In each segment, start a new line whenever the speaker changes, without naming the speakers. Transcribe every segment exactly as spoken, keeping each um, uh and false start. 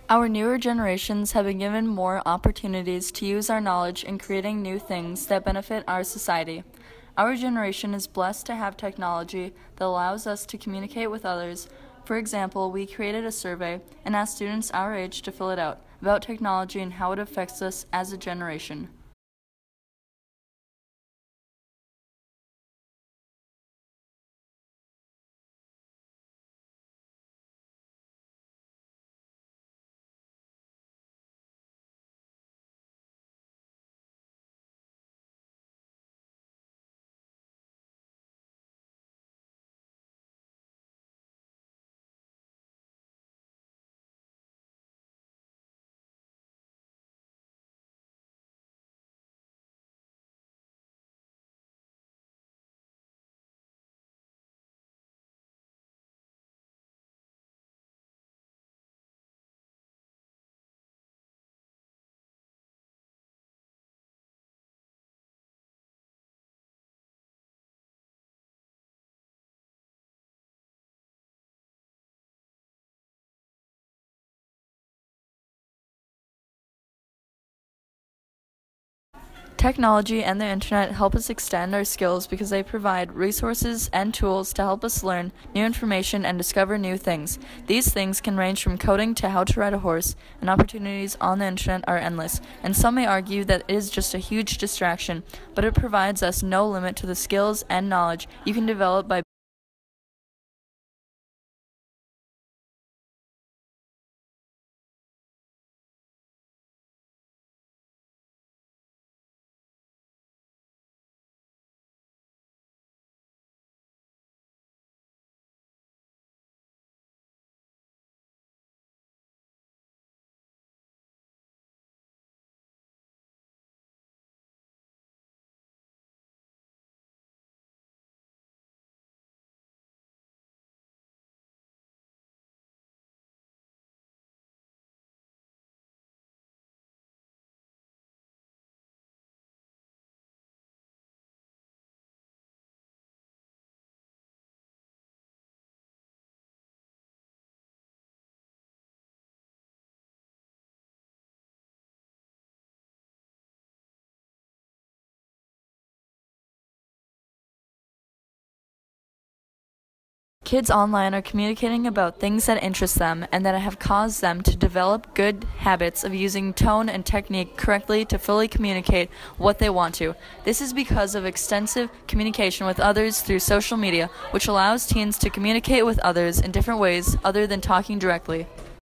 Our newer generations have been given more opportunities to use our knowledge in creating new things that benefit our society. Our generation is blessed to have technology that allows us to communicate with others. For example, we created a survey and asked students our age to fill it out about technology and how it affects us as a generation. Technology and the internet help us extend our skills because they provide resources and tools to help us learn new information and discover new things. These things can range from coding to how to ride a horse, and opportunities on the internet are endless, and some may argue that it is just a huge distraction, but it provides us no limit to the skills and knowledge you can develop by Kids online are communicating about things that interest them and that have caused them to develop good habits of using tone and technique correctly to fully communicate what they want to. This is because of extensive communication with others through social media, which allows teens to communicate with others in different ways other than talking directly.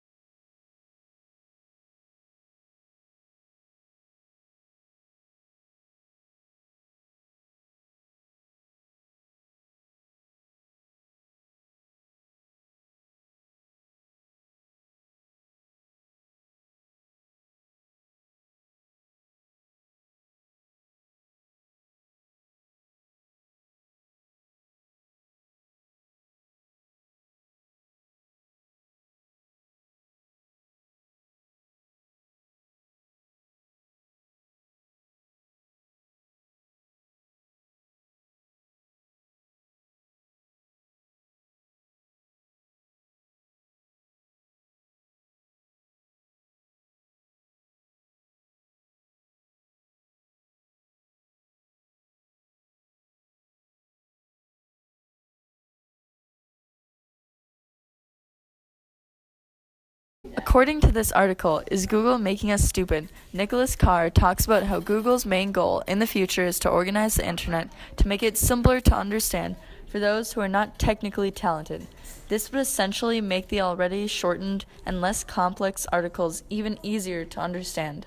According to this article, Is Google Making Us Stupid? Nicholas Carr talks about how Google's main goal in the future is to organize the internet to make it simpler to understand for those who are not technically talented. This would essentially make the already shortened and less complex articles even easier to understand.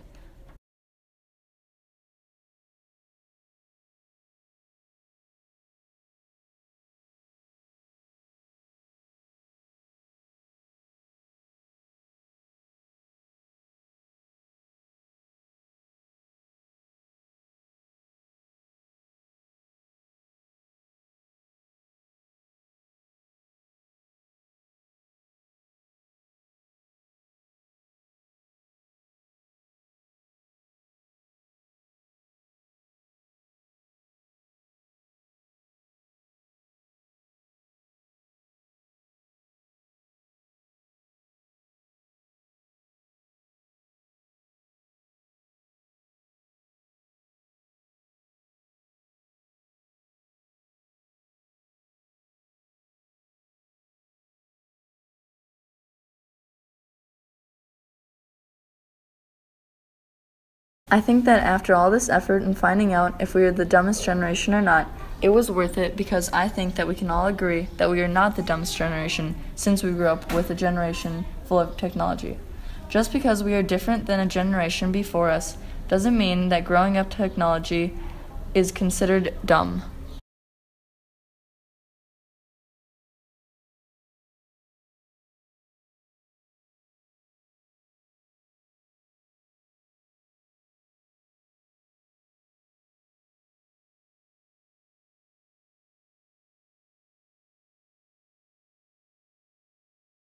I think that after all this effort in finding out if we are the dumbest generation or not, it was worth it because I think that we can all agree that we are not the dumbest generation since we grew up with a generation full of technology. Just because we are different than a generation before us doesn't mean that growing up technology is considered dumb.